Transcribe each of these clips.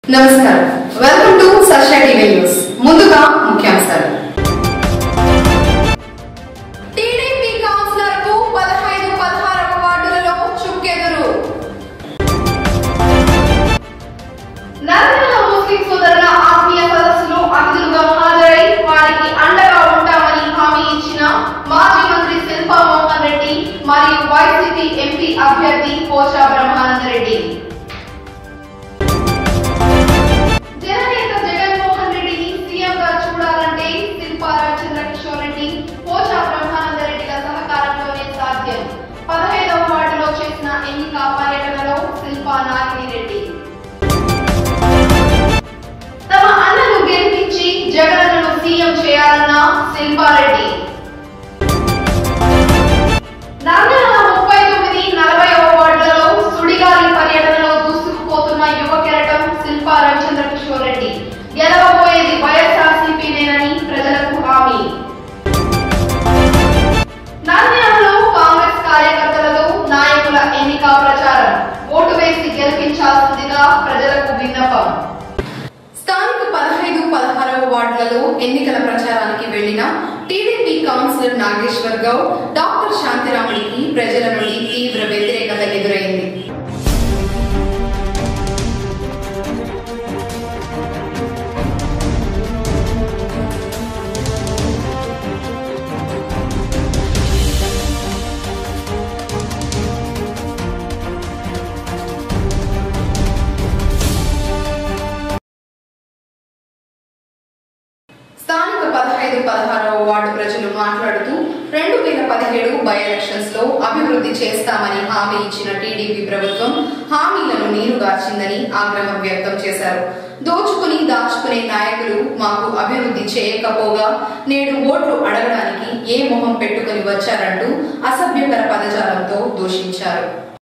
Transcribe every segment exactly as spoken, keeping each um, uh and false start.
నమస్కారం welcome to Sarsha TV news ముందుగా ముఖ్యాంశాలు టీడీపీ కౌన్సిలర్కు పదహైదు పదహారు వార్డులలో చుక్కెదురు నర్మల ముస్లిం సోదరుల ఆత్మీయ సదస్సులో అతిథులుగా హాజరై వారికి అండగా ఉంటామని హామీ ఇచ్చిన మాజీ మంత్రి శిల్పా మోహన్ రెడ్డి మరియు వైసీపీ ఎంపీ అభ్యర్థి పోచా బ్రహ్మానంద రెడ్డి పదహైదవ వార్డులో చేసిన ఎన్నిక పర్యటనలో శిల్పా నాగిరెడ్డి తమ అన్నను గెలిపించి జగన్ను సీఎం చేయాలన్న శిల్పారెడ్డి నర్మల ముప్పై తొమ్మిది నలభైవ వార్డులలో సుడిగాలి పర్యటనలో దూసుకుపోతున్న యువ కెరటం శిల్పా రవిచంద్ర కిషోర్ రెడ్డి గెలవబోయేది వైఎస్ఆర్సీపీనేనని ప్రజలకు హామీ నంద్యాలలో కాంగ్రెస్ కార్యకర్తలతో నాయకుల ఎన్నిక ప్రచారం ఓటు వేసి గెలిపించాల్సిందిగా ప్రజలకు విన్నపం స్థానిక పదహైదు పదహారవ వార్డులలో ఎన్నికల ప్రచారానికి వెళ్లిన TDP councillor Nageshwar Goud doctor శాంతిరాముడికి ప్రజల నుండి తీవ్ర వ్యతిరేకత ఎదురైంది. స్థానిక పదహైదు పదహారవ వార్డు ప్రజలు మాట్లాడుతూ రెండు వేల పదిహేడు బై ఎలక్షన్స్ లో అభివృద్ధి చేస్తామని హామీ ఇచ్చిన టీడీపీ ప్రభుత్వం హామీలను నీరుగార్చిందని ఆగ్రహం వ్యక్తం చేశారు. దోచుకుని దాచుకునే నాయకులు మాకు అభివృద్ధి చేయకపోగా నేడు ఓట్లు అడగడానికి ఏ మొహం పెట్టుకుని వచ్చారంటూ అసభ్యకర పదజాలంతో దూషించారు.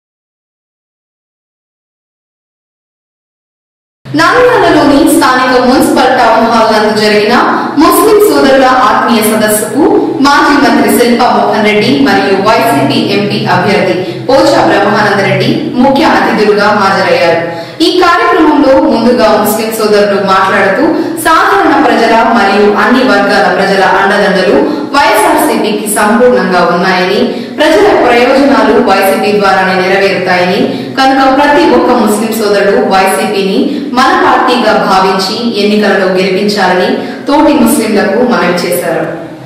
నంద్యాలలోని స్థానిక మున్సిపల్ టౌన్ హాల్ నందు జరిగిన ముస్లిం సోదరుల ఆత్మీయ సదస్సుకు మాజీ మంత్రి శిల్పా మోహన్ రెడ్డి మరియు వైసీపీ ఎంపీ అభ్యర్థి పోచా బ్రహ్మానంద రెడ్డి ముఖ్య అతిథులుగా హాజరయ్యారు. ఈ కార్యక్రమంలో ముందుగా ముస్లిం సోదరులు మాట్లాడుతూ సాధారణ ప్రజల మరియు అన్ని వర్గాల ప్రజల అండదండలు వైఎస్ఆర్సీపీకి సంపూర్ణంగా ఉన్నాయని, ప్రజల ప్రయోజనాలు వైసీపీ ద్వారానే నెరవేరుతాయని, కనుక ప్రతి ఒక్క ముస్లిం సోదరుడు వైసీపీని మన పార్టీగా భావించి ఎన్నికలలో గెలిపించాలని తోటి ముస్లింలకు మనవి చేశారు.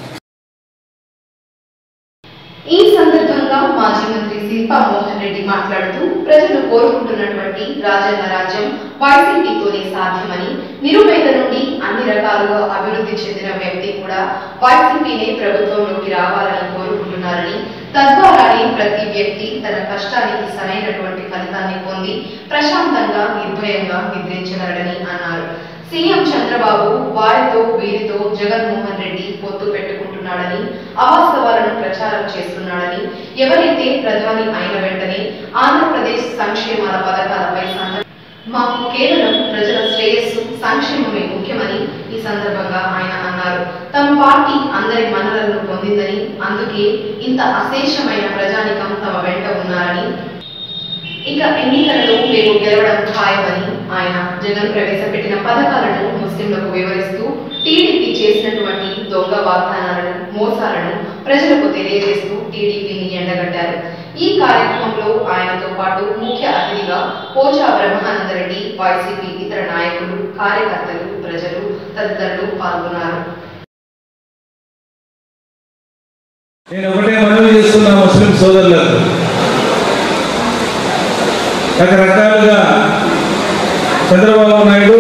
ఈ సందర్భంగా మాజీ మంత్రి శిల్పా మోహన్ రెడ్డి మాట్లాడుతూ ప్రజలు కోరుకుంటున్నటువంటి రాజన్న రాజ్యం వైసీపీతోనే సాధ్యమని, నిరుపేద నుండి అన్ని రకాలుగా అభివృద్ధి చెందిన వ్యక్తి కూడా వైసీపీనే ప్రభుత్వంలోకి రావాలని కోరుకుంటున్నారని, తద్వారానే ప్రతి వ్యక్తి తన కష్టానికి సరైనటువంటి ఫలితాన్ని పొంది ప్రశాంతంగా నిర్భయంగా నిద్రించగలడని అన్నారు. సీఎం చంద్రబాబు వారితో వీరితో జగన్మోహన్ రెడ్డి పొత్తు పెట్టుకుంటున్నాడని, అవాస్తవాలను ప్రచారం చేస్తున్నాడని, ఎవరైతే ప్రధాని అయిన వెంటనే ఆంధ్రప్రదేశ్ సంక్షేమాల పథకాలపై మాకు కేవలం ప్రజల శ్రేయస్సు సంక్షేమమే ముఖ్యమని ఈ సందర్భంగా ఆయన అన్నారు. తమ పార్టీ అందరి మన్ననలను పొందిందని, అందుకే ఇంత అశేషమైన ప్రజానికం తమ వెంట ఉన్నారని, ఇక ఎన్నికలలో మేము గెలవడం ఖాయమని ఆయన జగన్ ప్రవేశపెట్టిన పథకాలను ముస్లింలకు వివరిస్తూ టీడీపీ చేసినటువంటి దొంగ వాగ్దానాలను, మోసాలను ప్రజలకు తెలియజేస్తూ టీడీపీని ఎండగట్టారు. ఈ కార్యక్రమంలో ఆయనతో పాటు ముఖ్య అతిథిగా పోచా బ్రహ్మానంద రెడ్డి, వైసీపీ ఇతర నాయకులు, కార్యకర్తలు, ప్రజలు తదితరులు పాల్గొన్నారు. నేను ఒకటే మనవి చేస్తున్నా ముస్లిం సోదరులకు, రకరకాలుగా చంద్రబాబు నాయుడు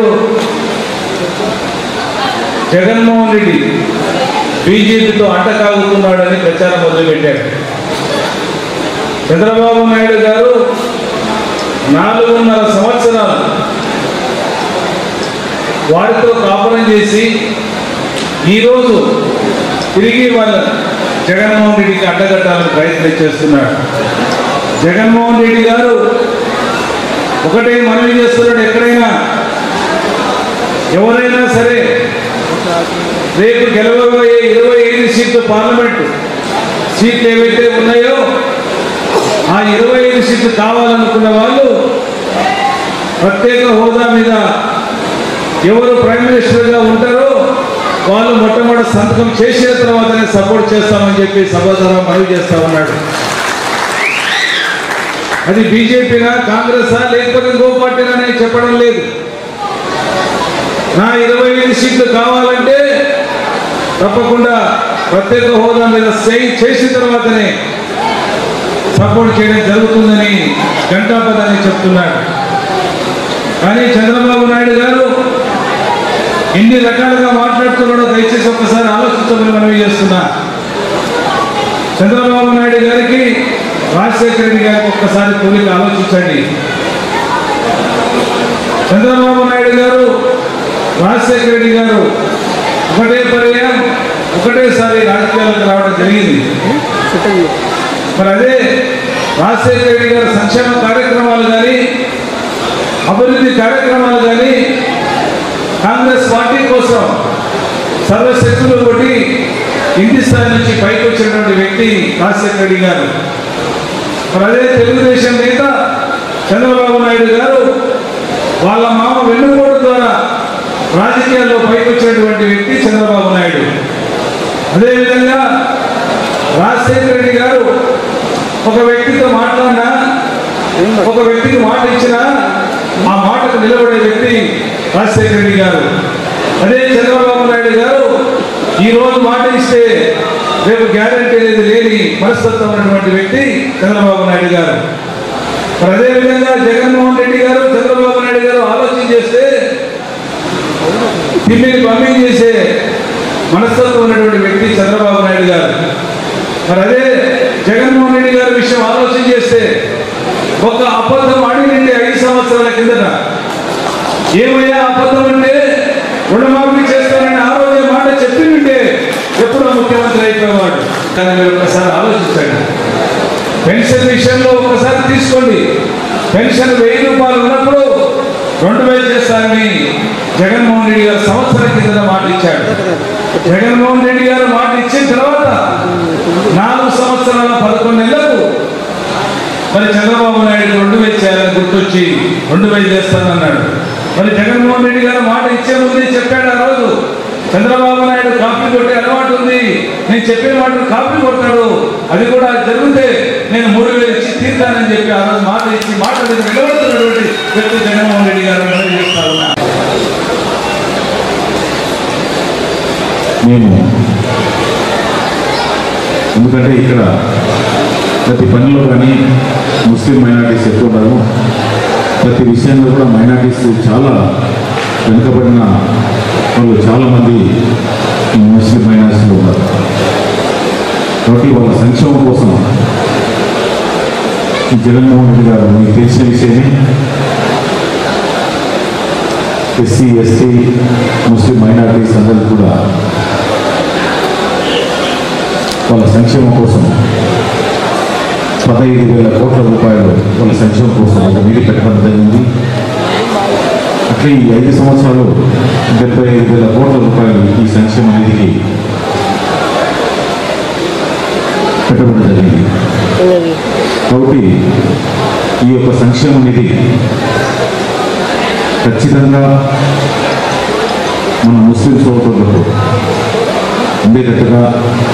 జగన్మోహన్ రెడ్డి బీజేపీతో అంటకాగుతున్నాడని ప్రచారం మొదలుపెట్టాడు. చంద్రబాబు నాయుడు గారు నాలుగున్నర సంవత్సరాలు వారితో కాపురం చేసి ఈరోజు తిరిగి వాళ్ళ జగన్మోహన్ రెడ్డికి అడ్డగట్టాలని ప్రయత్నం చేస్తున్నాడు. జగన్మోహన్ రెడ్డి గారు ఒకటే మనవి చేస్తున్నాడు, ఎక్కడైనా ఎవరైనా సరే రేపు గెలవబోయే ఇరవై ఐదు సీట్లు పార్లమెంటు సీట్లు ఏవైతే ఉన్నాయో ఆ ఇరవై ఐదు సీట్లు కావాలనుకున్న వాళ్ళు ప్రత్యేక హోదా మీద ఎవరు ప్రైమ్ మినిస్టర్గా ఉంటారో వాళ్ళు మొట్టమొదటి సంతకం చేసిన తర్వాతనే సపోర్ట్ చేస్తామని చెప్పి సభాధారం మనవి చేస్తా ఉన్నాడు. అది బీజేపీనా కాంగ్రెసా లేకపోతే ఇంకో పార్టీనా నేను చెప్పడం లేదు. నా ఇరవై ఐదు సీట్లు కావాలంటే తప్పకుండా ప్రత్యేక హోదా మీద సైన్ చేసిన తర్వాతనే సపోర్ట్ చేయడం జరుగుతుందని గంటాపదని చెప్తున్నాడు. కానీ చంద్రబాబు నాయుడు గారు ఎన్ని రకాలుగా మాట్లాడుతున్నాడో దయచేసి ఒక్కసారి ఆలోచించమని మనవి చేస్తున్నా. చంద్రబాబు నాయుడు గారికి రాజశేఖర రెడ్డి గారికి ఒక్కసారి పోలిక ఆలోచించండి. చంద్రబాబు నాయుడు గారు రాజశేఖర రెడ్డి గారు ఒకటే పర్యాయం ఒకటేసారి రాజకీయాలకు రావడం జరిగింది. మరి అదే రాజశేఖర రెడ్డి గారు సంక్షేమ కార్యక్రమాలు కానీ అభివృద్ధి కార్యక్రమాలు కానీ కాంగ్రెస్ పార్టీ కోసం సర్వశక్తులు కొట్టి ఇంటి స్థాయి నుంచి పైకి వచ్చినటువంటి వ్యక్తి రాజశేఖర రెడ్డి గారు. మరి అదే తెలుగుదేశం నేత చంద్రబాబు నాయుడు గారు వాళ్ళ మామ వెన్నుపోటు ద్వారా రాజకీయాల్లో పైకి వచ్చినటువంటి వ్యక్తి చంద్రబాబు నాయుడు. అదేవిధంగా రాజశేఖర రెడ్డి గారు ఒక వ్యక్తితో మాట్లాడినా ఒక వ్యక్తికి మాట ఇచ్చినా ఆ మాటకు నిలబడే వ్యక్తి రాజశేఖర రెడ్డి గారు. అదే చంద్రబాబు నాయుడు గారు ఈ రోజు మాట ఇస్తే రేపు గ్యారెంటీ అనేది లేని మనస్తత్వం ఉన్నటువంటి వ్యక్తి చంద్రబాబు నాయుడు గారు. మరి అదేవిధంగా జగన్మోహన్ రెడ్డి గారు చంద్రబాబు నాయుడు గారు ఆలోచన చేస్తే తిమ్మిని పంపిణీ చేసే మనస్తత్వం ఉన్నటువంటి వ్యక్తి చంద్రబాబు నాయుడు గారు. మరి అదే జగన్మోహన్ రెడ్డి గారి విషయం ఆలోచన చేస్తే ఒక అబద్ధం ఆడినంటే ఐదు సంవత్సరాల కిందట ఏమయ్యా అబద్ధం అంటే రుణమాఫీ చేస్తానని ఆ రోజే మాట చెప్పిందంటే ఎప్పుడో ముఖ్యమంత్రి అయిపోయేవాడు. కానీ మీరు ఒకసారి ఆలోచించండి. పెన్షన్ విషయంలో ఒకసారి తీసుకోండి. పెన్షన్ వెయ్యి రూపాయలు ఉన్నప్పుడు రెండు వేలు చేస్తారని జగన్మోహన్ రెడ్డి గారు సంవత్సరం కింద మాట ఇచ్చాడు. జగన్మోహన్ రెడ్డి గారు మాట ఇచ్చిన తర్వాత నాలుగు సంవత్సరాల పదకొండు నెలలకు మరి చంద్రబాబు నాయుడు రెండు వేలు చేయాలని గుర్తొచ్చి రెండు వేలు చేస్తానన్నాడు. మరి జగన్మోహన్ రెడ్డి గారు మాట ఇచ్చే ముందే చెప్పాడు. ఆ రోజు చంద్రబాబు నాయుడు కాపీ కొట్టే అలవాటు ఉంది, నేను చెప్పే మాట కాపీ కొట్టాడు, అది కూడా జరిగితే నేను మూడు వేలు ఇచ్చి తీర్తానని చెప్పి ఆ రోజు మాట ఇచ్చి మాట నిలబడుతున్నటువంటి వ్యక్తి జగన్మోహన్ రెడ్డి గారు చేస్తా ఉన్నారు. మేము ఎందుకంటే ఇక్కడ ప్రతి పనిలో కానీ ముస్లిం మైనారిటీస్ ఎక్కువ ఉన్నారు. ప్రతి విషయంలో కూడా మైనారిటీస్ చాలా వెనుకబడిన వాళ్ళు చాలామంది ముస్లిం మైనారిటీస్లో ఉన్నారు. కాబట్టి వాళ్ళ సంక్షేమం కోసం ఈ జగన్మోహన్ రెడ్డి గారు మీకు తెలిసిన విషయమే ఎస్సీ ఎస్టీ ముస్లిం మైనారిటీస్ అందరికీ కూడా వాళ్ళ సంక్షేమం కోసం పదహైదు వేల కోట్ల రూపాయలు వాళ్ళ సంక్షేమం కోసం ఒక నిధి పెట్టడం జరిగింది. అట్లే ఈ ఐదు సంవత్సరాలు డెబ్బై ఐదు వేల కోట్ల రూపాయలు ఈ సంక్షేమ నిధికి పెట్టడం జరిగింది. కాబట్టి ఈ యొక్క సంక్షేమ నిధి ఖచ్చితంగా మన ముస్లిం సోదరులకు ఉండేటట్టుగా,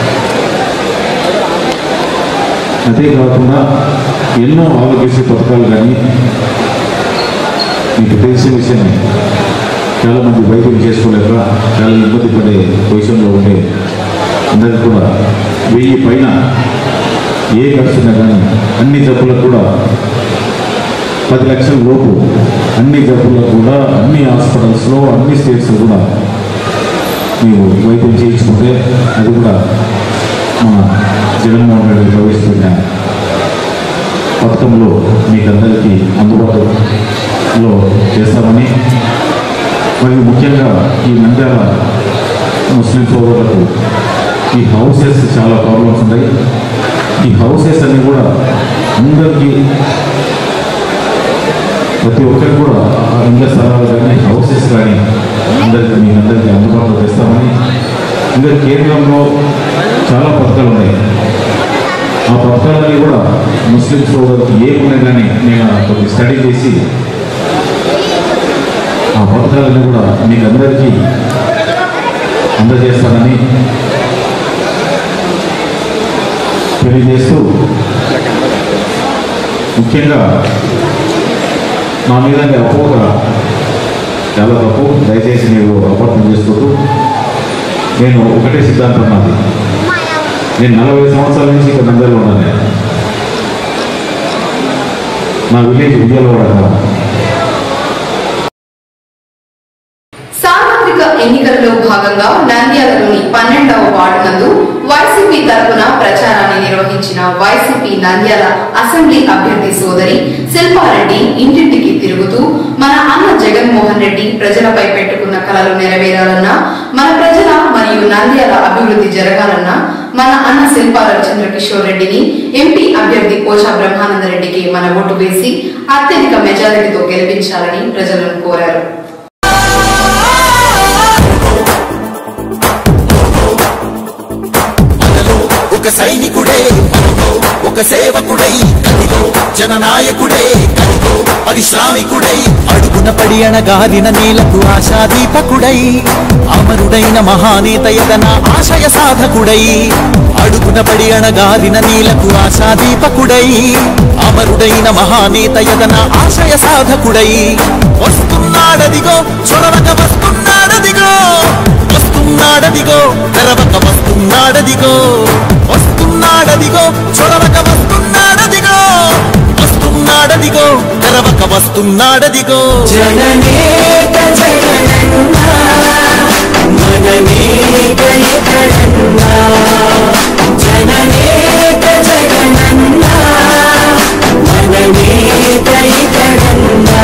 అదే కాకుండా ఎన్నో ఆరోగ్యశ్రీ పథకాలు కానీ మీకు తెలిసిన విషయమే, చాలామంది వైద్యం చేసుకోలేక చాలా ఇబ్బంది పడే పొజిషన్లో ఉండే అందరికీ కూడా వెయ్యి పైన ఏ ఖర్చున్నా కానీ అన్ని జబ్బులకు కూడా పది లక్షల లోపు అన్ని జబ్బులకు కూడా అన్ని హాస్పిటల్స్లో అన్ని స్టేట్స్లో కూడా మీరు వైద్యం చేయించుకుంటే అది కూడా మన జగన్మోహన్ రెడ్డి ప్రవేశపెట్టిన పథకంలో మీకు అందరికీ అందుబాటులో చేస్తామని, మరియు ముఖ్యంగా ఈ నంద్యాల ముస్లిం సోదరులకు ఈ హౌసెస్ చాలా ప్రాబ్లమ్స్ ఉన్నాయి. ఈ హౌసెస్ అన్నీ కూడా అందరికీ ప్రతి ఒక్కరికి కూడా ఇళ్ళ స్థలాలు కానీ హౌసెస్ కానీ అందరికీ మీ అందరికీ అందుబాటులో తెస్తామని, ఇంకా కేంద్రంలో చాలా పథకాలు ఉన్నాయి. ఆ పథకాలన్నీ కూడా ముస్లిం సోదరులకు ఏ ఉన్నాయి కానీ నేను కొద్ది స్టడీ చేసి ఆ పథకాలన్నీ కూడా మీకు అందరికీ అందజేస్తానని తెలియజేస్తూ, ముఖ్యంగా నా మీద అపోహ చాలా తప్పు, దయచేసి మీరు అపార్థం చేసుకుంటూ, నేను ఒకటే సిద్ధాంతం నాది. నేను నలభై సంవత్సరాల నుంచి ఇక్కడ నంద్యాలలో ఉన్నాను. నా విలేజ్ విజయవాడ. సార్వత్రిక ఎన్నికలలో భాగంగా నంద్యాలలోని పన్నెండవ వార్డు నందు వైసీపీ తరఫున ప్రచారాన్ని నిర్వహించిన వైసీపీ నంద్యాల అసెంబ్లీ అభ్యర్థి సోదరి శిల్పారెడ్డి ఇంటింటికి తిరుగుతూ మన అన్న జగన్మోహన్ రెడ్డి ప్రజలపై పెట్టుకున్న కలలు నెరవేరాలన్నా, మన ప్రజల మరియు నంద్యాల అభివృద్ధి జరగాలన్నా మన అన్న శిల్పారెడ్డి చంద్రకిషోర్ రెడ్డిని ఎంపీ అభ్యర్థి పోచా బ్రహ్మానందరెడ్డికి మన ఓటు వేసి అత్యధిక మెజారిటీతో గెలిపించాలని ప్రజలను కోరారు. ఒక సైనికుడే ఒక సేవకుడై కదిలో జననాయకుడే కదిలో పరిశ్రామికుడై అడుగున పడి అణగారిన నేలకు ఆశాదీపకుడై అమరుడైన మహానేత యదన ఆశయ సాధకుడై అడుగున పడి అణగారిన నేలకు ఆశాదీపకుడై అమరుడైన మహానేత యదన ఆశయ సాధకుడై వస్తున్నాడదిగో చొరవక వస్తున్నాడదిగో వస్తున్నాడదిగో తెరవక వస్తున్నాడదిగో వస్తున్నాడదిగో చొరవక వస్తున్నాడదిగో వస్తున్నాడదిగో తెరవక వస్తున్నాడదిగో జననేక జగనన్నా మననేక జగనన్నా జననేక జగనన్నా మననేక జగనన్నా.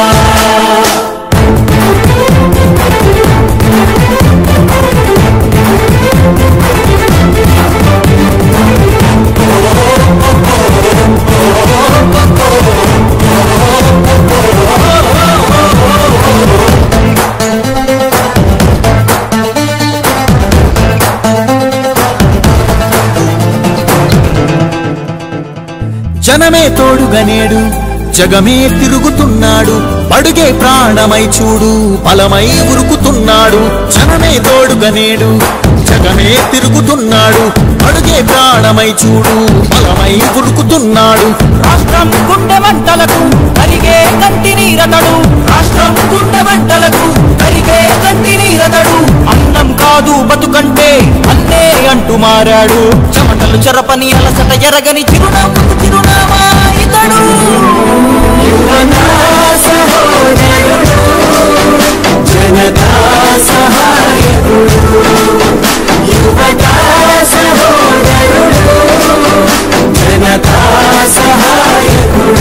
జనమే తోడుగనేడు జగమే తిరుగుతున్నాడు, అడుగే ప్రాణమై చూడు బలమై ఉరుకుతున్నాడు. జనమే తోడుగనేడు జగమే తిరుగుతున్నాడు, అడుగే ప్రాణమై చూడు బలమై ఉరుకుతున్నాడు. రాష్ట్రం గుండె మంటలకు కరిగే కంటి నీరతడు, రాష్ట్రం గుండె మంటలకు కరిగే కంటి నీరతడు. అన్నం కాదు బతుకంటే అన్నే అంటూ మారాడు, చెమటలు చెరపని అలసట ఎరగని చిరునవ్వుకు చిరునామా ఇతడు. యువనా సహోదరుడు జనతా సహాయకుడు, యువతా సహోదరుడు జనతా సహాయకుడు.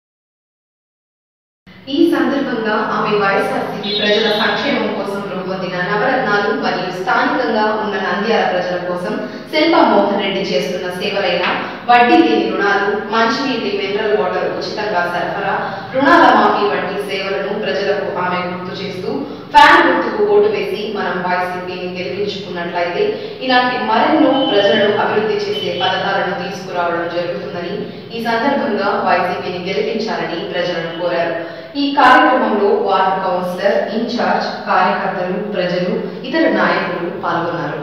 ఈ సందర్భంగా ఆమె వైఎస్ఆర్సీపీ ప్రజల సంక్షేమం కోసం రూపొందిన నవరత్నాలు మరియు స్థానికంగా ఉన్న నంద్యాల ప్రజల కోసం శిల్పా మోహన్ రెడ్డి చేస్తున్న సేవలైన వడ్డీ లేని రుణాలు, మంచినీటి, మినరల్ వాటర్ ఉచితంగా సరఫరా, రుణాల మాఫీ వంటి సేవలను ప్రజలకు ఆమె గుర్తు చేస్తూ ఫ్యాన్ గుర్తుకు ఓటు వేసి మనం వైసీపీని గెలిపించుకున్నట్లయితే ఇలాంటి మరెన్నో ప్రజలను అభివృద్ధి చేసే పథకాలను తీసుకురావడం జరుగుతుందని ఈ సందర్భంగా వైసీపీని గెలిపించాలని ప్రజలను కోరారు. ఈ కార్యక్రమంలో వార్డు కౌన్సిలర్, ఇన్ఛార్జ్, కార్యకర్తలు, ప్రజలు, ఇతర నాయకులు పాల్గొన్నారు.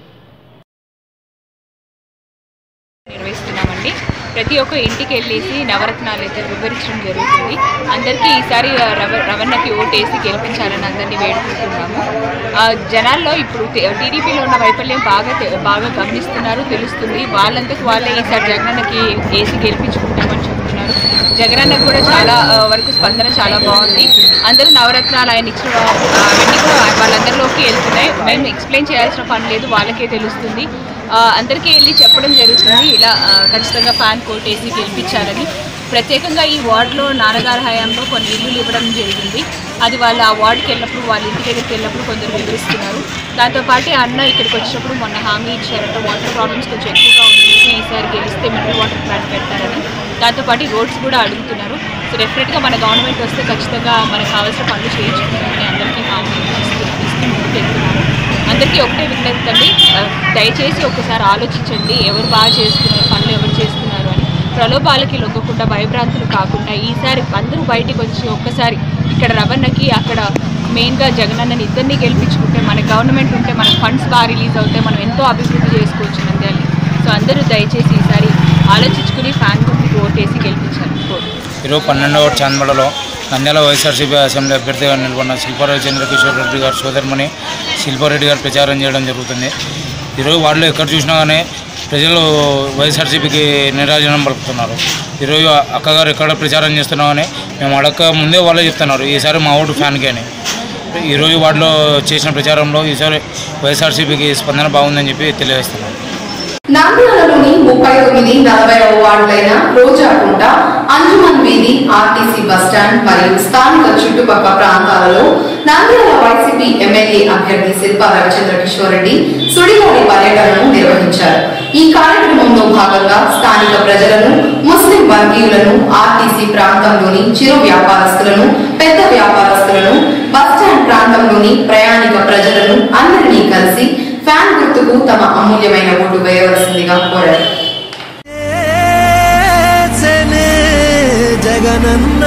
నిర్వహిస్తున్నామండి. ప్రతి ఒక్క ఇంటికి వెళ్ళేసి నవరత్నాలు అయితే వివరించడం జరుగుతుంది. అందరికీ ఈసారి రవ రవణకి ఓటేసి గెలిపించాలని అందరినీ వేడుకుంటున్నాము. జనాల్లో ఇప్పుడు టీడీపీలో ఉన్న వైఫల్యం బాగా బాగా గమనిస్తున్నారు, తెలుస్తుంది. వాళ్ళంతకు వాళ్ళే ఈసారి జగనన్నకి వేసి గెలిపించుకుంటామని చెప్తున్నారు. జగనన్నకు కూడా చాలా వరకు స్పందన చాలా బాగుంది. అందరూ నవరత్నాలు ఆయన ఇచ్చిన అవన్నీ కూడా వాళ్ళందరిలోకి వెళ్తున్నాయి. మేము ఎక్స్ప్లెయిన్ చేయాల్సిన పని లేదు, వాళ్ళకే తెలుస్తుంది. అందరికీ వెళ్ళి చెప్పడం జరుగుతుంది, ఇలా ఖచ్చితంగా ఫ్యాన్ కోట్ వేసి గెలిపించాలని. ప్రత్యేకంగా ఈ వార్డులో నాన్నగారి హయాంలో కొన్ని ఇల్లులు ఇవ్వడం జరిగింది. అది వాళ్ళు ఆ వార్డుకి వెళ్ళినప్పుడు, వాళ్ళ ఇంటి దగ్గరికి వెళ్ళినప్పుడు కొందరు వివరిస్తున్నారు. దాంతోపాటు అన్న ఇక్కడికి వచ్చినప్పుడు మొన్న హామీ ఇచ్చారంటే వాటర్ ప్రాబ్లమ్స్ కొంచెం ఎక్కువగా ఉంటుంది, ఈసారి గెలిస్తే మినరల్ వాటర్ ప్లాంట్ పెడతారని. దాంతోపాటు రోడ్స్ కూడా అడుగుతున్నారు. సో డెఫినెట్గా మన గవర్నమెంట్ వస్తే ఖచ్చితంగా మనకు కావాల్సిన పనులు చేయించుకుంటారని అందరికీ హామీ ఇస్తూ ఇస్తూ ముందుకు వెళ్తున్నారు. అందరికీ ఒకటే విజ్ఞప్తి, దయచేసి ఒకసారి ఆలోచించండి, ఎవరు బాగా చేస్తున్నారు, పనులు ఎవరు చేస్తున్నారు అని. ప్రలోభాలకి లొంగకుండా, భయభ్రాంతులు కాకుండా ఈసారి అందరూ బయటికి వచ్చి ఒక్కసారి ఇక్కడ రవణకి అక్కడ మెయిన్గా జగనన్నని ఇద్దరిని గెలిపించుకుంటే మన గవర్నమెంట్ ఉంటే మన ఫండ్స్ బాగా రిలీజ్ అవుతాయి, మనం ఎంతో అభివృద్ధి చేసుకోవచ్చు నంద్యాలని. సో అందరూ దయచేసి ఈసారి ఆలోచించుకుని ఫ్యాన్ గుర్తుకు ఓటేసి గెలిపించాలి. ఈరోజు పన్నెండవ చాందమడలో నంద్యాల వైఎస్ఆర్సీపీ అసెంబ్లీ అభ్యర్థిగా నిలబడిన శిల్పారెడ్డి చంద్రకిషోర్ రెడ్డి గారు సోదరుమణి శిల్పారెడ్డి గారు ప్రచారం చేయడం జరుగుతుంది. ఈరోజు వాళ్ళు ఎక్కడ చూసినా కానీ ప్రజలు వైఎస్ఆర్సీపీకి నిరాజనం పలుకుతున్నారు. ఈరోజు అక్కగారు ఎక్కడ ప్రచారం చేస్తున్నామని మేము అడగక ముందే వాళ్ళే చెప్తున్నారు ఈసారి మా ఓటు ఫ్యాన్కి అని. ఈరోజు వాటిలో చేసిన ప్రచారంలో ఈసారి వైఎస్ఆర్సీపీకి స్పందన బాగుందని చెప్పి తెలియజేస్తున్నారు. నంద్యాలలోని ముప్పై తొమ్మిది నలభైవ వార్డులైన రోజాకుంట, అంజుమన్ వీధి, ఆర్టీసీ బస్టాండ్ మరియు స్థానిక చుట్టుపక్కల ప్రాంతాలలో నంద్యాల వైసీపీ ఎమ్మెల్యే అభ్యర్థి శిల్పా రవిచంద్ర కిషోర్ రెడ్డి సుడిగాలి పర్యటనను నిర్వహించారు. ఈ కార్యక్రమంలో భాగంగా స్థానిక ప్రజలను, ముస్లిం వర్గీయులను, ఆర్టీసీ ప్రాంతంలోని చిరు వ్యాపారస్తులను, పెద్ద వ్యాపారస్తులను, బస్టాండ్ ప్రాంతంలోని ప్రయాణిక ప్రజలను అందరినీ కలిసి ఫ్యాన్ గుర్తుకు తమ అమూల్యమైన ఓటు వేయవలసిందిగా కోరారు. జగనన్న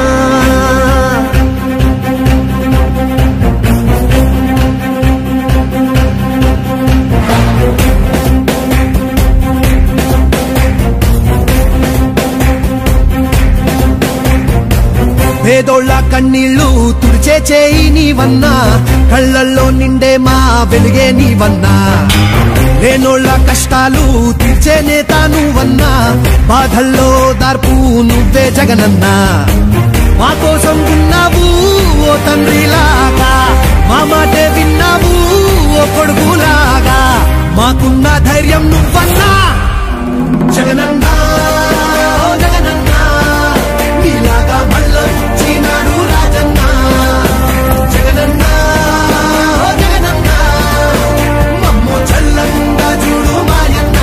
పేదోళ్ళ కన్నీళ్లు తుడిచే చేయి నీవన్నా, కళ్ళల్లో నిండే మా వెలుగే నీవన్నా, లేనోళ్ళ కష్టాలు తీర్చే నేత నువ్వన్నా, బాధల్లో దార్పు నువ్వే జగనన్నా. మా కోసం ఉన్నావు ఓ తండ్రిలాగా, మా మాటే విన్నావు ఓ కొడుకులాగా, మాకున్న ధైర్యం నువ్వన్నా జగనన్నా. జగనన్నా నీలాగా మళ్ళొచ్చినాడు రాజన్న, జగనన్నా జగనన్నా మమ్ము చల్లంగా చూడు మాయన్న.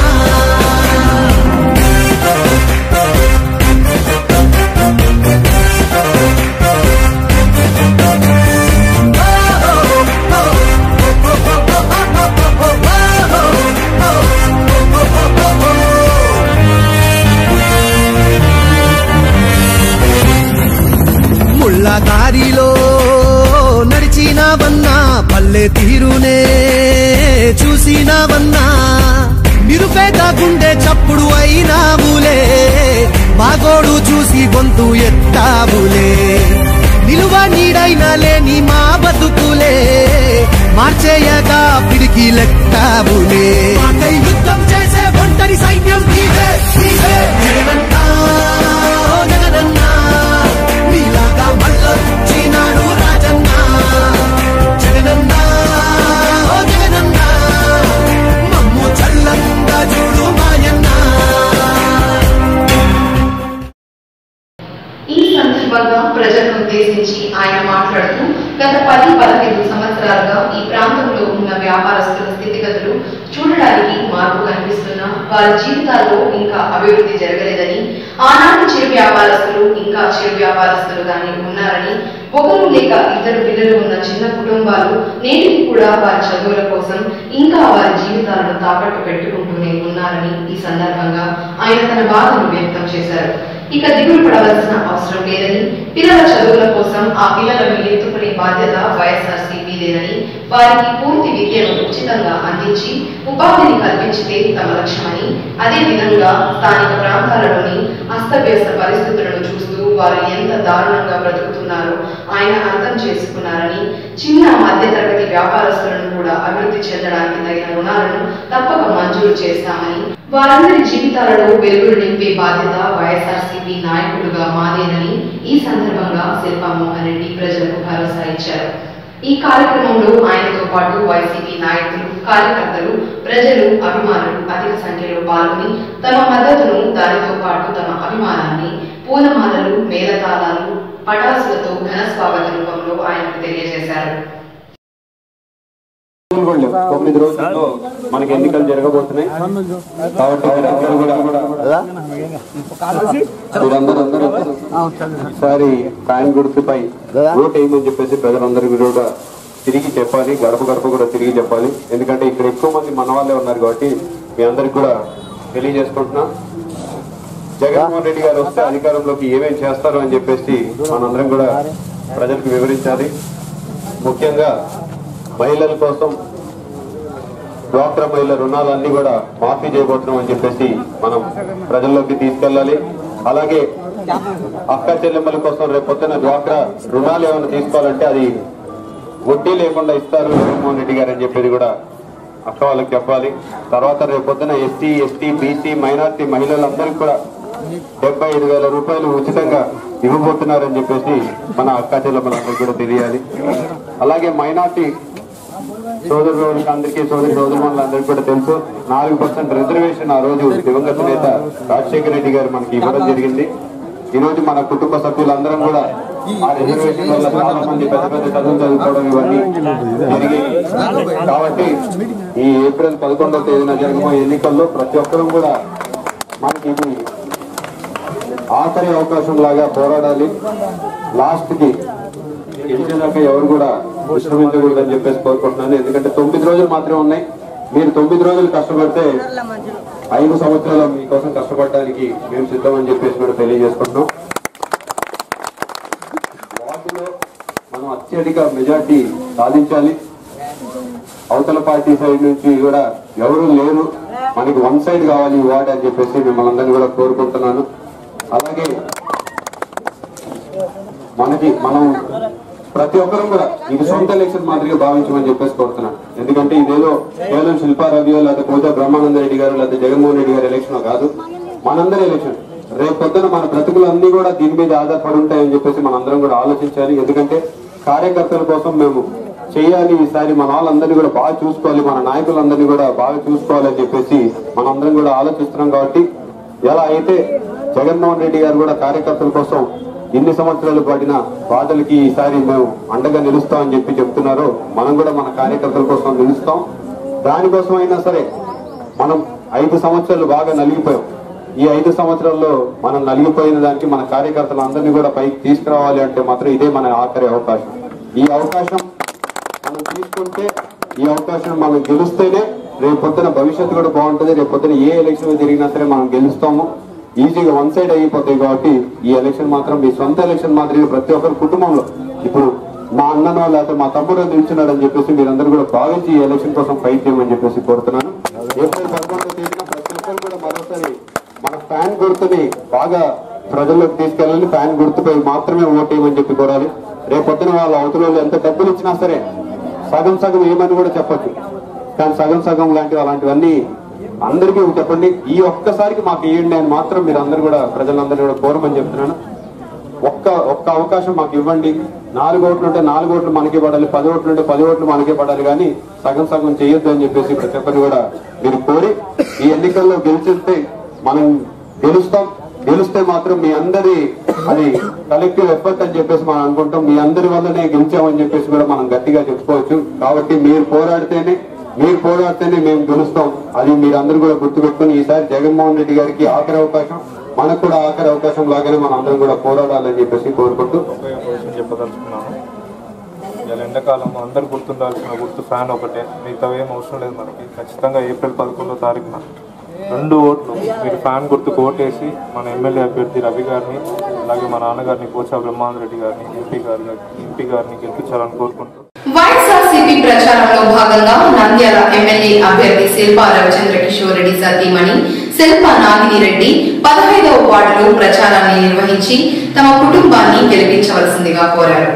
ముళ్ళ దారిలో నడిచినావన్నా, పల్లె తీరునే చూసినావన్నా, నిరుపేద గుండె చప్పుడు అయినావులే, మాగోడు చూసి గొంతు ఎత్తావులే, నిలువ నీడైన లేని మా బతుకులే, మార్చేయగా పిడికి లెక్కావులే, యుద్ధం చేసే ఒంటరి సైన్యం నీవే నీవే జగనన్నా. జగనన్నా నీలాగా మళ్ళొచ్చినాడు రాజన్న, జగనన్నా జగనన్నా మమ్ము చల్లంగా చూడు మాయన్న. ఈ సందర్భంగా ప్రజలను ఉద్దేశించి ఆయన మాట్లాడుతూ గత పది పదహైదు సంవత్సరాలుగా ఈ ప్రాంతంలో ఉన్న వ్యాపారస్తుల స్థితిగతులు చూడడానికి మార్పు కనిపిస్తున్నా వారి జీవితాల్లో ఇంకా అభివృద్ధి జరగలేదని, ఆనాటి చిరు వ్యాపారస్తులు ఇంకా చిరు వ్యాపారస్తులుగానే ఉన్నారని, ఒకరు లేక ఇద్దరు పిల్లలు ఉన్న చిన్న కుటుంబాలు నేటికి కూడా వారి చదువుల కోసం ఇంకా వారి జీవితాలను తాకట్టు పెట్టుకుంటూనే ఉన్నారని ఈ సందర్భంగా ఆయన తన బాధను వ్యక్తం చేశారు. ఇక దిగులు పడవలసిన అవసరం లేదని, పిల్లల చదువుల కోసం ఆ పిల్లలను ఎత్తుకునే బాధ్యత వైఎస్ఆర్సీపీదేనని, వారికి పూర్తి విద్యను ఉచితంగా అందించి ఉపాధిని కల్పించితే తమ లక్ష్యమని, అదే విధంగా స్థానిక ప్రాంతాలలోని అస్తవ్యస్త పరిస్థితులను చూస్తూ వారు ఎంత దారుణంగా బ్రతుకుతున్నారో ఆయన అర్థం చేసుకున్నారని, చిన్న మధ్య తరగతి వ్యాపారస్తులను కూడా అభివృద్ధి చెందడానికి తగిన రుణాలను తప్పక మంజూరు చేస్తామని, వారందరి జీవితాలలో వెలుగులు నింపే బాధ్యత వైఎస్ఆర్సీపీ నాయకులుగా మాదేనని ఈ సందర్భంగా శిల్పా మోహన్ రెడ్డి ప్రజలకు భరోసా ఇచ్చారు. ఈ కార్యక్రమంలో ఆయనతో పాటు వైసీపీ నాయకులు, కార్యకర్తలు, ప్రజలు, అభిమానులు అధిక సంఖ్యలో పాల్గొని తమ మద్దతును, దానితో పాటు తమ అభిమానాన్ని పూలమాలలు, మేళతాళాలు, పటాసులతో ఘన స్వాగత రూపంలో ఆయనకు తెలియజేశారు. తొమ్మిది రోజుల్లో మనకి ఎన్నికలు జరగబోతున్నాయి కాబట్టి ఈసారి ఫ్యాన్ గుర్తుపై ఓట్ వేయమని చెప్పేసి ప్రజలందరికీ కూడా తిరిగి చెప్పాలి, గడప గడప కూడా తిరిగి చెప్పాలి. ఎందుకంటే ఇక్కడ ఎక్కువ మంది మన వాళ్ళే ఉన్నారు కాబట్టి మీ అందరికి కూడా తెలియజేసుకుంటున్నాం. జగన్మోహన్ రెడ్డి గారు వస్తే అధికారంలోకి ఏమేమి చేస్తారు అని చెప్పేసి మనందరం కూడా ప్రజలకు వివరించాలి. ముఖ్యంగా మహిళల కోసం డ్వాక్రా మహిళల రుణాలన్నీ కూడా మాఫీ చేయబోతున్నాం అని చెప్పేసి మనం ప్రజల్లోకి తీసుకెళ్ళాలి. అలాగే అక్క చెల్లెమ్మల కోసం రేపు పొద్దున డ్వాక్రా రుణాలు ఏమైనా తీసుకోవాలంటే అది వడ్డీ లేకుండా ఇస్తారు జగన్మోహన్ రెడ్డి గారు అని చెప్పేది కూడా అక్క వాళ్ళకి చెప్పాలి. తర్వాత రేపు పొద్దున ఎస్సీ ఎస్టీ బీసీ మైనార్టీ మహిళలందరికీ కూడా డెబ్బై ఐదు వేల రూపాయలు ఉచితంగా ఇవ్వబోతున్నారని చెప్పేసి మన అక్క చెల్లెమ్మలందరికీ కూడా తెలియాలి. అలాగే మైనార్టీ సోదరులకు అందరికీ సోదరి సోదరులందరికీ కూడా తెలుసు, నాలుగు పర్సెంట్ రిజర్వేషన్ ఆ రోజు దివంగత నేత రాజశేఖర రెడ్డి గారు మనకి ఇవ్వడం జరిగింది. ఈ రోజు మన కుటుంబ సభ్యులందరం కూడా ఆ రిజర్వేషన్ వల్ల చాలా మంది పెద్ద పెద్ద చదువులు చదువుకోవడం ఇవన్నీ జరిగి కాబట్టి ఈ ఏప్రిల్ పదకొండవ తేదీన జరగబోయే ఎన్నికల్లో ప్రతి ఒక్కరూ కూడా మనకి ఇది ఆఖరి అవకాశం లాగా పోరాడాలి. లాస్ట్ కి గెలిచేదాకా ఎవరు కూడా విశ్రమించకూడదని చెప్పేసి కోరుకుంటున్నాను. ఎందుకంటే తొమ్మిది రోజులు మాత్రమే ఉన్నాయి. మీరు తొమ్మిది రోజులు కష్టపడితే ఐదు సంవత్సరాలు మీకోసం కష్టపడడానికి మేము సిద్ధమని చెప్పేసి కూడా తెలియజేసుకుంటున్నాం. వాటిలో మనం అత్యధిక మెజార్టీ సాధించాలి. అవతల పార్టీ సైడ్ నుంచి కూడా ఎవరు లేరు, మనకి వన్ సైడ్ కావాలి ఈ వార్డ్ అని చెప్పేసి మిమ్మల్ని అందరినీ కూడా కోరుకుంటున్నాను. అలాగే మనకి మనం ప్రతి ఒక్కరూ కూడా ఇది సొంత ఎలక్షన్ మాదిరిగా భావించమని చెప్పేసి కోరుతున్నాను. ఎందుకంటే ఇదేదో కేవలం శిల్పారావ్యో లేదా కోట బ్రహ్మానంద రెడ్డి గారు లేదా జగన్మోహన్ రెడ్డి గారి ఎలక్షన్ కాదు, మనందరి ఎలక్షన్. రేపు పొద్దున మన బ్రతుకులన్నీ కూడా దీని మీద ఆధారపడి ఉంటాయని చెప్పేసి మనందరం కూడా ఆలోచించాలి. ఎందుకంటే కార్యకర్తల కోసం మేము చేయాలి, ఈసారి మన వాళ్ళందరినీ కూడా బాగా చూసుకోవాలి, మన నాయకులందరినీ కూడా బాగా చూసుకోవాలని చెప్పేసి మనందరం కూడా ఆలోచిస్తున్నాం. కాబట్టి ఎలా అయితే జగన్మోహన్ రెడ్డి గారు కూడా కార్యకర్తల కోసం ఇన్ని సంవత్సరాలు పడిన బాధలకి ఈసారి మేము అండగా నిలుస్తామని చెప్పి చెప్తున్నారో మనం కూడా మన కార్యకర్తల కోసం నిలుస్తాం. దానికోసం అయినా సరే మనం ఐదు సంవత్సరాలు బాగా నలిగిపోయాం. ఈ ఐదు సంవత్సరాల్లో మనం నలిగిపోయిన దానికి మన కార్యకర్తలందరినీ కూడా పైకి తీసుకురావాలి అంటే మాత్రం ఇదే మన ఆఖరి అవకాశం. ఈ అవకాశం మనం తీసుకుంటే, ఈ అవకాశం మనం గెలుస్తేనే రేపు పొద్దున భవిష్యత్తు కూడా బాగుంటుంది. రేపు పొద్దున ఏ ఎలక్షన్ జరిగినా సరే మనం గెలుస్తాము. ఈజీగా వన్ సైడ్ అయిపోతాయి. కాబట్టి ఈ ఎలక్షన్ మాత్రం మీ సొంత ఎలక్షన్ మాదిరిగా ప్రతి ఒక్కరి కుటుంబంలో ఇప్పుడు మా అన్ననో లేకపోతే మా తమ్ముడు నిల్చున్నాడు అని చెప్పేసి మీరందరూ కూడా భావించి ఈ ఎలక్షన్ కోసం ఫైట్ చేయమని చెప్పేసి కోరుతున్నాను. ఏప్రిల్ పదకొండవ తేదీన ప్రతి ఒక్కరు కూడా మరోసారి మన ఫ్యాన్ గుర్తుని బాగా ప్రజల్లోకి తీసుకెళ్ళాలి. ఫ్యాన్ గుర్తుపై మాత్రమే ఓటేయమని చెప్పి కోరాలి. రేపు పొద్దున వాళ్ళ అవతల ఎంత డబ్బులు ఇచ్చినా సరే సగం సగం ఏమని కూడా చెప్పచ్చు, కానీ సగం సగం లాంటివి అలాంటివన్నీ అందరికీ చెప్పండి. ఈ ఒక్కసారికి మాకు ఇవ్వండి అని మాత్రం మీరు అందరూ కూడా ప్రజలందరూ కూడా కోరమని చెప్తున్నాను. ఒక్క ఒక్క అవకాశం మాకు ఇవ్వండి. నాలుగు ఓట్లు ఉంటే నాలుగు ఓట్లు మనకే పడాలి, పది ఓట్లు ఉంటే పది ఓట్లు మనకే పడాలి, కానీ సగం సగం చేయొద్దు అని చెప్పేసి ప్రతి ఒక్కరు కూడా మీరు కోరి ఈ ఎన్నికల్లో గెలిచితే మనం గెలుస్తాం. గెలిస్తే మాత్రం మీ అందరి అది కలెక్టివ్ ఎఫర్ట్ అని చెప్పేసి మనం అనుకుంటాం. మీ అందరి వల్లనే గెలిచామని చెప్పేసి కూడా మనం గట్టిగా చెప్పుకోవచ్చు. కాబట్టి మీరు పోరాడితేనే మీరు పోరాడితేనే మేము గెలుస్తాం. అది మీరు అందరూ కూడా గుర్తుపెట్టుకుని ఈసారి జగన్మోహన్ రెడ్డి గారికి ఆఖరి అవకాశం, మనకు కూడా ఆఖరి అవకాశం లాగానే మనం అందరం కూడా పోరాడాలని చెప్పేసి కోరుకుంటూ చెప్పదలుచుకున్నాను. ఇలా ఎండాకాలం అందరు గుర్తుండాల్సిన గుర్తు ఫ్యాన్ ఒకటే, మిగతా ఏం అవసరం లేదు మనకి. ఖచ్చితంగా ఏప్రిల్ పదకొండో తారీఖున రెండు ఓట్లు మీరు ఫ్యాన్ గుర్తుకు ఓటేసి మన ఎమ్మెల్యే అభ్యర్థి రవి గారిని, అలాగే మా నాన్నగారిని కోచా బ్రహ్మానంద రెడ్డి గారిని, ఎంపీ గారిని ఎంపీ గారిని గెలిపించాలని కోరుకుంటూ వైఎస్ఆర్సీపీ ప్రచారంలో భాగంగా నంద్యాల ఎమ్మెల్యే అభ్యర్థి శిల్పా రవిచంద్ర కిషోర్ రెడ్డి సతీమణి శిల్పా నాగిని రెడ్డి పదహైదవ వార్డులో ప్రచారాన్ని నిర్వహించి తమ కుటుంబాన్ని గెలిపించవలసిందిగా కోరారు.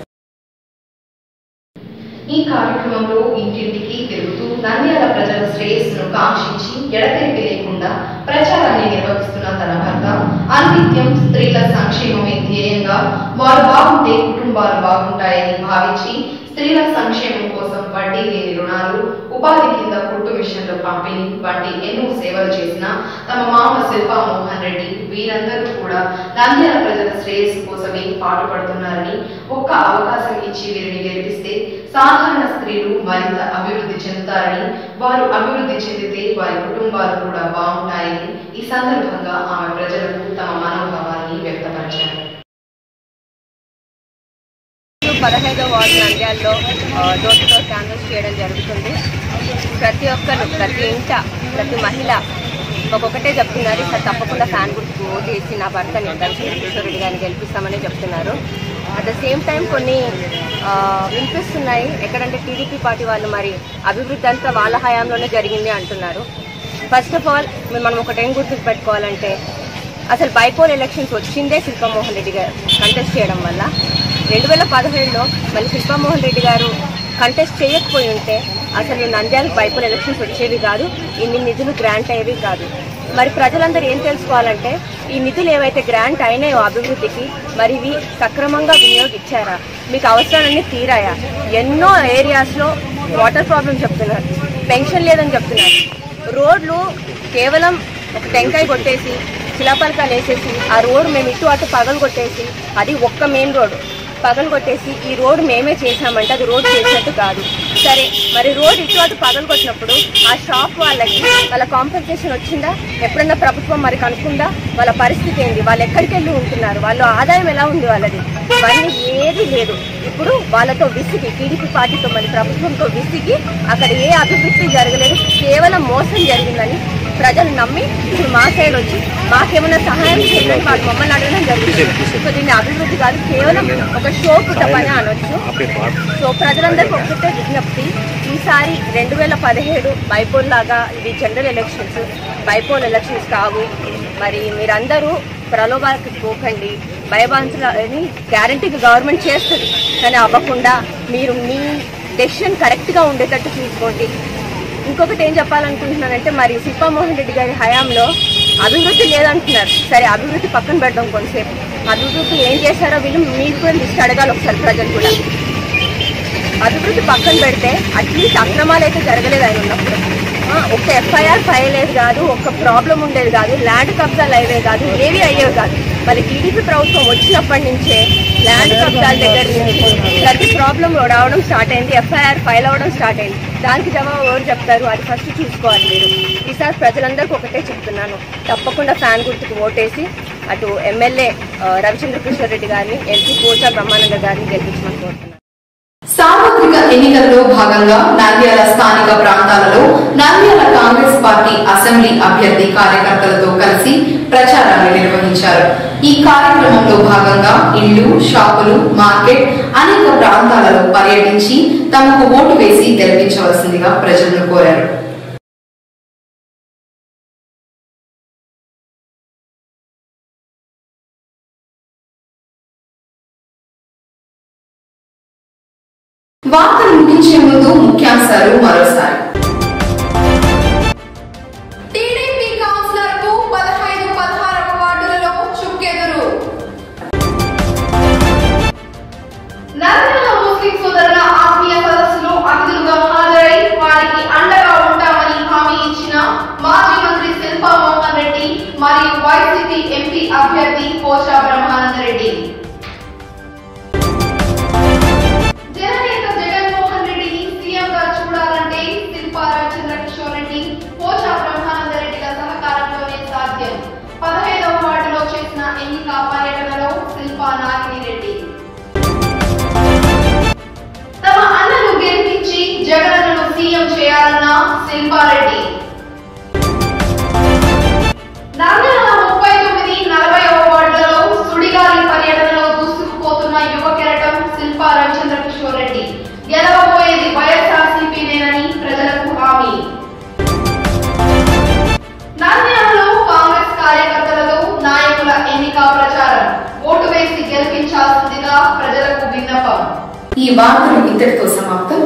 ఈ కార్యక్రమంలో ఇంటింటికి తిరుగుతూ నంద్యాల ప్రజల శ్రేయస్సును కాంక్షించి ఎడతెరిపి లేకుండా ప్రచారాన్ని నిర్వహిస్తున్న తన భర్త అనిత్యం స్త్రీల సంక్షేమమే ధ్యేయంగా వారు బాగుంటే కుటుంబాలు బాగుంటాయని భావించి స్త్రీల సంక్షేమం కోసం వడ్డీ లేని రుణాలు, ఉపాధి కింద కుట్టు మిషన్ల పంపిణీ వంటి ఎన్నో సేవలు చేసిన తమ మామ శిల్పా మోహన్ రెడ్డి వీరందరూ కూడా నంద్యాల ప్రజల శ్రేయస్సు కోసమే పాటుపడుతున్నారని, ఒక్క అవకాశం ఇచ్చి వీరిని గెలిపిస్తే సాధారణ స్త్రీలు మరింత అభివృద్ధి చెందుతారని, వారు అభివృద్ధి చెందితే వారి కుటుంబాలు కూడా బాగుంటాయని ఈ సందర్భంగా ఆమె ప్రజలకు తమ మనోభావాన్ని వ్యక్తపరిచారు. పదహైదో వార్డు నంద్యాలలో డోర్ టు డోర్ క్యాన్వాస్ చేయడం జరుగుతుంది. ప్రతి ఒక్కరు ప్రతి ఇంట ప్రతి మహిళ ఒక్కొక్కటే చెప్తున్నారు, ఇక్కడ తప్పకుండా ఫ్యాన్ గుర్తుకు ఓటు ఇచ్చి నా భర్తని రవిచంద్ర కిషోర్ రెడ్డి గారిని గెలిపిస్తామని చెప్తున్నారు. అట్ ద సేమ్ టైం కొన్ని వినిపిస్తున్నాయి ఎక్కడంటే టీడీపీ పార్టీ వాళ్ళు మరి అభివృద్ధి అంతా వాళ్ళ హయాంలోనే జరిగింది అంటున్నారు. ఫస్ట్ ఆఫ్ ఆల్ మనం ఒకటేం గుర్తుకు పెట్టుకోవాలంటే అసలు బైపోల్ ఎలక్షన్స్ వచ్చిందే శిల్పామోహన్ రెడ్డి గారు కంటెస్ట్ చేయడం వల్ల. రెండు వేల పదిహేడులో మళ్ళీ శిల్పామోహన్ రెడ్డి గారు కంటెస్ట్ చేయకపోయి ఉంటే అసలు నంద్యాలకు బైపోల్ ఎలక్షన్స్ వచ్చేవి కాదు, ఇన్ని నిధులు గ్రాంట్ అయ్యేవి కాదు. మరి ప్రజలందరూ ఏం తెలుసుకోవాలంటే ఈ నిధులు ఏవైతే గ్రాంట్ అయినాయో అభివృద్ధికి మరి ఇవి సక్రమంగా వినియోగించారా, మీకు అవసరాలన్నీ తీరాయా? ఎన్నో ఏరియాస్లో వాటర్ ప్రాబ్లం చెప్తున్నారు, పెన్షన్ లేదని చెప్తున్నారు. రోడ్లు కేవలం ఒక టెంకాయ కొట్టేసి శిలాపలకాలు వేసేసి ఆ రోడ్డు మేము ఇటు అటు పగలు కొట్టేసి, అది ఒక్క మెయిన్ రోడ్డు పగలు కొట్టేసి ఈ రోడ్డు మేమే చేసామంటే అది రోడ్డు చేసినట్టు కాదు. సరే మరి రోడ్డు ఇటు అటు పగలు కొట్టినప్పుడు ఆ షాప్ వాళ్ళకి వాళ్ళ కాంపెన్సేషన్ వచ్చిందా? ఎప్పుడన్నా ప్రభుత్వం మరి కనుక్కుందా? వాళ్ళ పరిస్థితి ఏంటి? వాళ్ళు ఎక్కడికి వెళ్ళి ఉంటున్నారు? వాళ్ళ ఆదాయం ఎలా ఉంది వాళ్ళది? ఇవన్నీ ఏది లేదు. ఇప్పుడు వాళ్ళతో విసిగి టీడీపీ పార్టీతో మరి ప్రభుత్వంతో విసిగి అక్కడ ఏ అభివృద్ధి జరగలేదు, కేవలం మోసం జరిగిందని ప్రజలు నమ్మి ఇప్పుడు మా సైడ్ వచ్చి మాకేమైనా సహాయం చేయాలని వాళ్ళు మమ్మల్ని అడగడం జరుగుతుంది. సో దీన్ని అభివృద్ధి కాదు, కేవలం ఒక షో పుట్టపని అనొచ్చు. సో ప్రజలందరికీ ఒకటే విజ్ఞప్తి, ఈసారి రెండు వేల పదిహేడు బైపోల్ లాగా ఇది జనరల్ ఎలక్షన్స్, బైపోల్ ఎలక్షన్స్ కావు. మరి మీరందరూ ప్రలోభాలకు పోకండి, భయభ్రాంతులని గ్యారంటీగా గవర్నమెంట్ చేస్తుంది, కానీ అవ్వకుండా మీరు మీ డెసిషన్ కరెక్ట్గా ఉండేటట్టు చూసుకోండి. ఇంకొకటి ఏం చెప్పాలనుకుంటున్నానంటే మరి శిల్పామోహన్ రెడ్డి గారి హయాంలో అభివృద్ధి లేదంటున్నారు. సరే అభివృద్ధి పక్కన పెడదాం కొంతసేపు, అభివృద్ధి ఏం చేశారో వీళ్ళు మీరు కూడా లిస్ట్ అడగాలి ఒకసారి ప్రజలు కూడా. అభివృద్ధి పక్కన పెడితే అట్లీస్ట్ అక్రమాలు అయితే జరగలేదు ఆయన ఉన్నప్పుడు. ఒక్క ఎఫ్ఐఆర్ ఫైల్ అయ్యేది కాదు, ఒక్క ప్రాబ్లం ఉండేది కాదు, ల్యాండ్ కబ్జాలు అయ్యేవి కాదు, ఏవి అయ్యేవి కాదు. మరి టీడీపీ ప్రభుత్వం వచ్చినప్పటి నుంచే ల్యాండ్ కబ్జాల దగ్గర నుంచి ప్రతి ప్రాబ్లం రావడం స్టార్ట్ అయింది, ఎఫ్ఐఆర్ ఫైల్ అవ్వడం స్టార్ట్ అయింది. దానికి జవాబు ఎవరు చెప్తారు? అది ఫస్ట్ చూసుకోవాలి మీరు. ఈసారి ప్రజలందరికీ ఒకటే చెప్తున్నాను, తప్పకుండా ఫ్యాన్ గుర్తుకు ఓటేసి అటు ఎమ్మెల్యే రవిచంద్ర కిషోర్ రెడ్డి గారిని, ఎంపీ పోచా బ్రహ్మానంద గారిని గెలిపించమని కోరుతున్నాను. సార్వత్రిక ఎన్నికల్లో భాగంగా నంద్యాల స్థానిక ప్రాంతాలలో నంద్యాల కాంగ్రెస్ పార్టీ అసెంబ్లీ అభ్యర్థి కార్యకర్తలతో కలిసి ప్రచారాన్ని నిర్వహించారు. ఈ కార్యక్రమంలో భాగంగా ఇళ్లు, షాపులు, మార్కెట్ అనేక ప్రాంతాలలో పర్యటించి తమకు ఓటు వేసి గెలిపించవలసిందిగా ప్రజలను కోరారు. వార్తలు ముగించే ముందు ముఖ్యాంశాలు మరోసారి. టీడీపీ కౌన్సిలర్కు పదహైదు పదహారవ వార్డులలో చుక్కెదురు. నంద్యాల ముస్లిం సోదరుల ఆత్మీయ సదస్సులో అతిథులుగా హాజరై వారికి అండగా ఉంటామని హామీ ఇచ్చిన మాజీ మంత్రి శిల్పామోహన్ రెడ్డి మరియు వైసీపీ ఎంపీ అభ్యర్థి పోచా బ్రహ్మానంద రెడ్డి. జననేత జగన్మోహన్ రెడ్డిని సీఎంగా చూడాలంటే శిల్పా రవిచంద్ర కిషోర్ రెడ్డి, పోచా బ్రహ్మానంద రెడ్డిల సహకారంతోనే సాధ్యం. పదహైదవ వార్డులో చేసిన ఎన్నిక పర్యటనలో శిల్పా నాగిని రెడ్డి. తమ అన్నను గెలిపించి జగనన్నను సీఎం చేయాలన్న శిల్పారెడ్డి. నంద్యాల ముప్పై తొమ్మిది నలభైవ వార్డులలో సుడిగాలి పర్యటనలో దూసుకుపోతున్న యువ కెరటం శిల్పా రవిచంద్ర కిషోర్ రెడ్డి. గెలవబోయేది వైఎస్ఆర్సీపీనేనని ప్రజలకు హామీ. నంద్యాలలో కాంగ్రెస్ కార్యకర్తలతో నాయకుల ఎన్నిక ప్రచారం. ఓటు వేసి గెలిపించాల్సిందిగా ప్రజలకు విన్నపం. ఈ వార్తలు ఇంతటితో సమాప్తం.